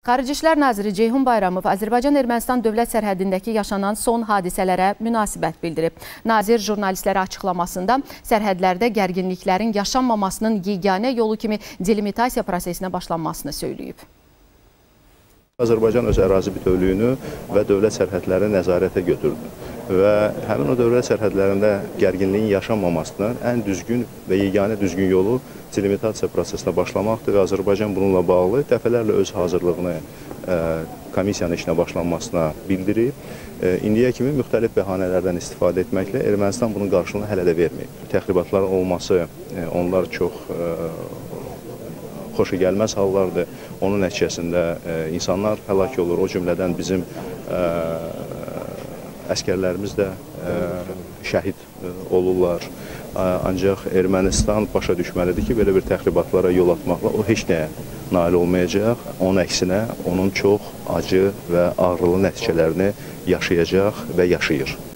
Xarici İşlər Naziri Ceyhun Bayramov Azərbaycan-Ermənistan dövlət sərhədindəki yaşanan son hadisələrə münasibət bildirib. Nazir jurnalistlərə açıqlamasında sərhədlərdə gərginliklərin yaşanmamasının yeganə yolu kimi delimitasiya prosesinə başlanmasını söyləyib. Azərbaycan öz ərazi bütövlüyünü və dövlət sərhədlərini nəzarətə götürdü və həmin o dövlət sərhədlərində gərginliyin yaşanmamasının ən düzgün və yeganə düzgün yolu delimitasiya prosesinə başlamaqdır və Azərbaycan bununla bağlı dəfələrlə öz hazırlığını komissiyanın işinə başlanmasına bildirib. İndiyə kimi müxtəlif bəhanələrdən istifadə etməklə Ermənistan bunun qarşılığını hələ də verməyib. Təxribatların olması onlar çox xoşa gəlməz hallardır. Onun nəticəsində insanlar həlak olur. O cümlədən bizim əskərlərimiz də şəhid olurlar. Ancaq Ermənistan başa düşməlidir ki, belə bir təxribatlara yol atmaqla o heç nəyə nail olmayacaq. Onun əksinə, onun çox acı və ağrılı nəticələrini yaşayacaq və yaşayır.